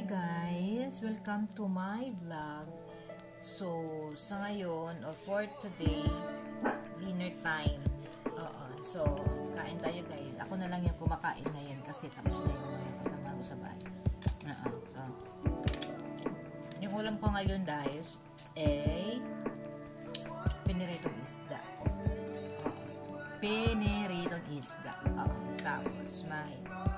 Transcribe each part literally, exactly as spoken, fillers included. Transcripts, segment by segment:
guys! Welcome to my vlog. So, sa ngayon, or for today, dinner time. Oo. So, kain tayo guys. Ako na lang yung kumakain ngayon kasi tapos na yung mga kasama ko sa bahay. Oo. So, yung ulam ko ngayon guys, eh, piniritong isda. Oo. Piniritong isda. Oo. Tapos, may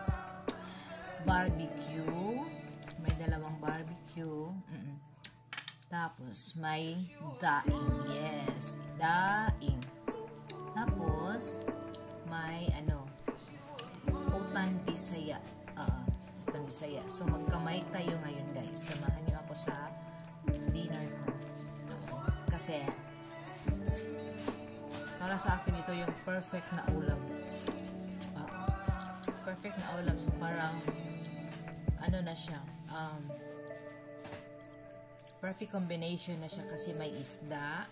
barbecue. May dalawang barbecue. Mm-mm. Tapos, may daing. Yes, daing. Tapos, may ano, utan bisaya. Uh, utan bisaya. So, magkamay tayo ngayon guys. Samahan niyo ako sa dinner ko. Uh, kasi, para sa akin ito yung perfect na ulam. Uh, perfect na ulam. Parang, ano na siya, um, perfect combination na siya kasi may isda.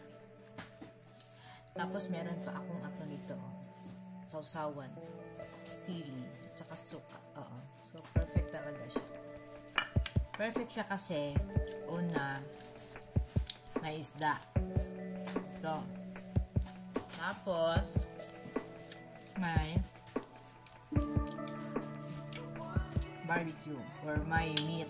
Tapos meron pa akong ato nito, sausawan, sili, at saka suka. Oo. So, perfect talaga siya. Perfect siya kasi, una, may isda. So, tapos, may barbecue or may meat.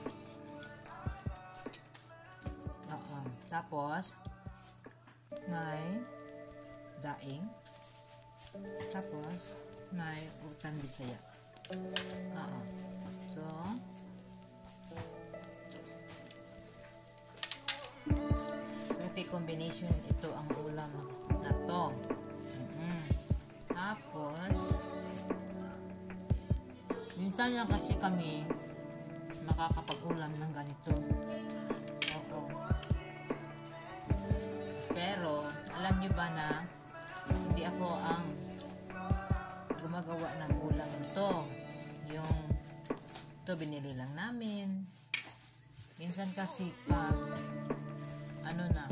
Oo. Tapos, may daing. Tapos, may utan bisaya. Oo. So, perfect combination ito ang ulam na to. Mm-hmm. Tapos, minsan lang kasi kami makakapag-ulam ng ganito. Oo. Pero, alam nyo ba na hindi ako ang gumagawa ng ulam ito. Yung ito binili lang namin. Minsan kasi pa ano na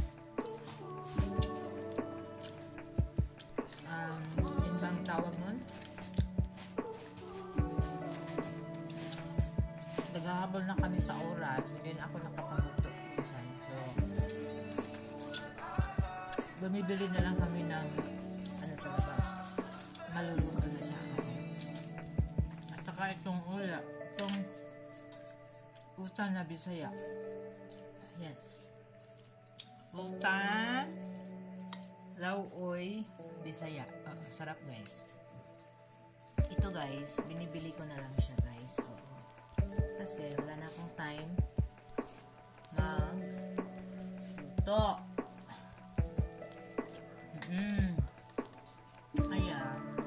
um, yun bang tawag nun? Naghahabol na kami sa oras, hindi na ako nakapagluto minsan. So, bumibili na lang kami ng ano sa labas. Maluluto na siya. At saka itong ula, itong utan na bisaya. Yes. Utan lauoy bisaya. Uh, sarap guys. Ito guys, binibili ko na lang siya guys. So, kasi wala na akong time mag-luto. Mm. Kaya,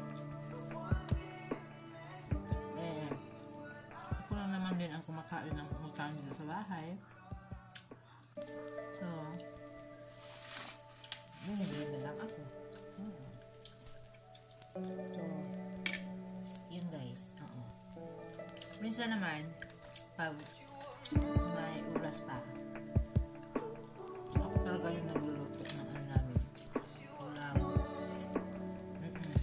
eh, ako lang naman din ang kumakain ng utang dito sa bahay. So, bumili na lang ako. Hmm. So, yun guys. Oo. Minsan naman, pag may oras pa, ako talaga yung nagluluto ng ano namin. Ulam. Mm-mm.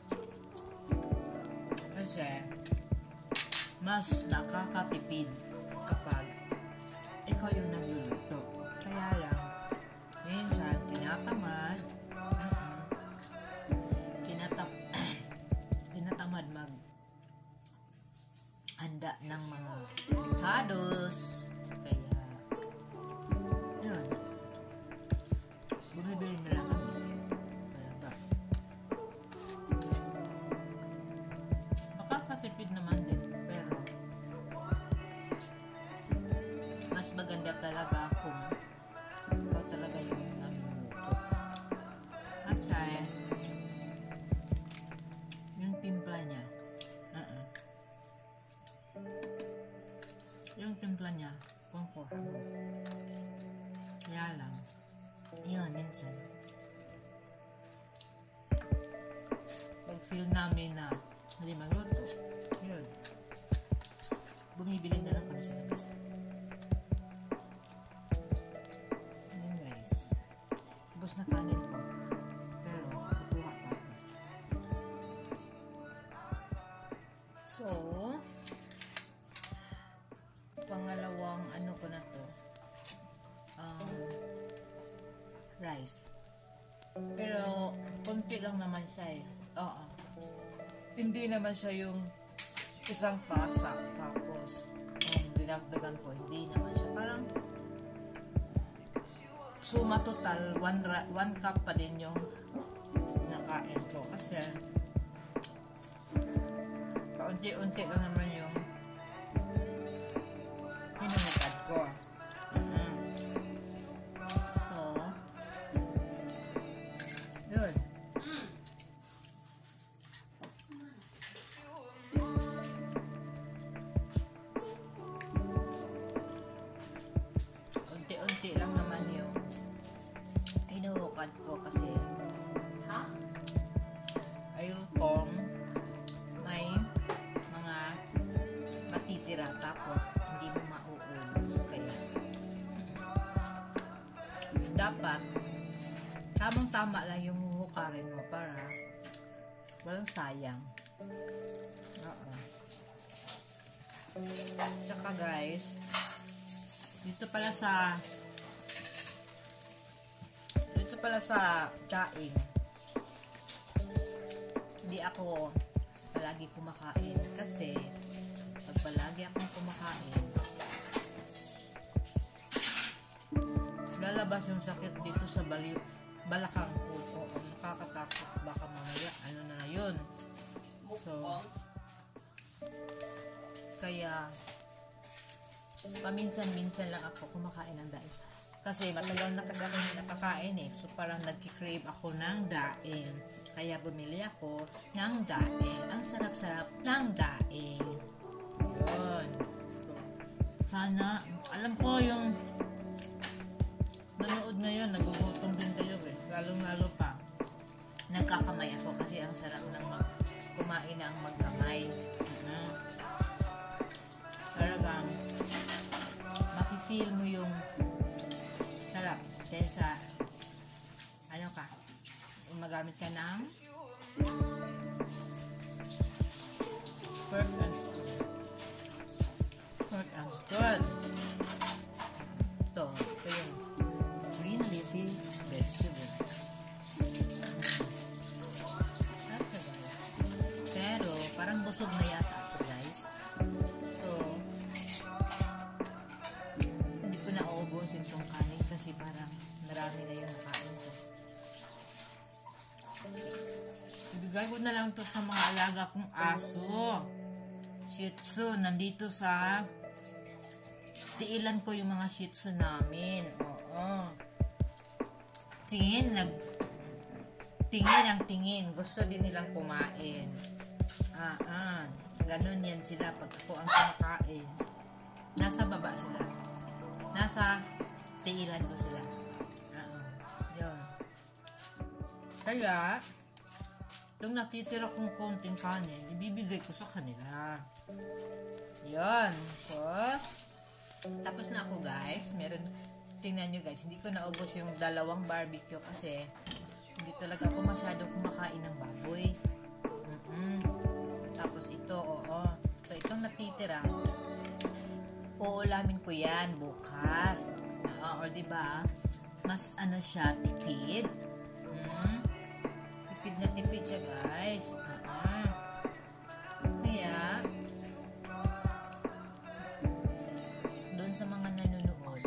Kasi, mas nakakatipid kapag ikaw yung nagluluto. Kaya lang, minsan, tinatamad, mm-mm. Tinatap tinatamad mag handa ng mga avocados. Kaya, yun. Bumibili na lang kami. Kaya ba? Makakatipid naman din. Pero, mas maganda talaga kung ikaw talaga yung nagluluto. Kasi, yung timpla niya, uh-uh. yung timpla niya, kumpura mo. Kaya lang, yun, minsan. Pag feel namin na hindi magluto, yun. Bumibili na lang kami sa labas. Yun guys. Ubus na kanin ko. Pero, kukuha pa ako. So, pangalawang ko na to. Um, rice. Pero, konti lang naman siya eh. Oo. Hindi naman siya yung isang tasa. Tapos, um, dinagdagan ko. Hindi naman siya. Parang, suma total, one, one cup pa din yung nakain ko. Kasi, kaunti-unti lang naman yung hinumukad ko. Uh-huh. So, yun. Unti-unti lang naman yung hinumukad ko kasi ha? Ayun kong may mga matitira tapos hindi mo mauubos. Kaya dapat tamang-tama lang yung huhukarin mo para walang sayang. Oo. Tsaka guys, dito pala sa dito pala sa daing, hindi ako palagi kumakain kasi pag palagi akong kumakain, lalabas yung sakit dito sa baliw, balakang ko. O, nakakatakot, baka mamaya ano na yun. So, kaya paminsan-minsan lang ako kumakain ng daing. Kasi matagal na kasi ako hindi nakakain eh. So parang nagki-crave ako ng daing. Kaya bumili ako ng daing. Ang sarap-sarap ng daing. Yun. Sana, alam ko yung nanood ngayon, nagugutom din kayo eh. Lalong-lalo pa. Nagkakamay ako kasi ang sarap ng mag- kumain ng magkamay. Uh-huh. Talagang makifeel mo yung sarap dahil sa ano ka, magamit ka ng fork and spoon. Fork and spoon. Ito, ito yung green leafy vegetable. Pero parang busog na yata ako guys. So hindi ko na uubusin itong kanin kasi parang marami na yung kain ko. Ibigay ko na lang to sa mga alaga kong aso. Shih Tzu. Nandito sa tiilan ko yung mga Shih Tzu namin. Oo. Tingin, nag tingin ang tingin. Gusto din nilang kumain. Ah, ah. Ganun yan sila pag ako ang kumakain. Nasa baba sila. Nasa tiilan ko sila. Ah, yun. Kaya, itong natitira kong konting kanin, ibibigay ko sa kanila. Yun. So, tapos na ako guys. Meron, tingnan nyo guys, hindi ko naubos yung dalawang barbecue kasi hindi talaga ako masyadong kumakain ng baboy. Mm-mm. Tapos ito, oo. So, itong natitira, uulamin ko yan bukas. Oo, diba? Mas ano siya, tipid. Hmm? Tipid na tipid siya, guys. Uh-uh. Kaya, doon sa mga nanonood,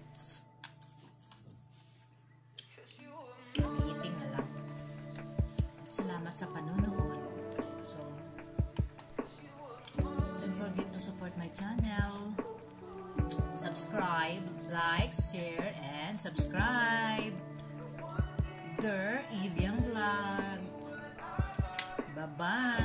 eating na lang. Salamat sa panonood. So, don't forget to support my channel. Subscribe, like, share, and subscribe. Der Evian Vlog. Bye-bye.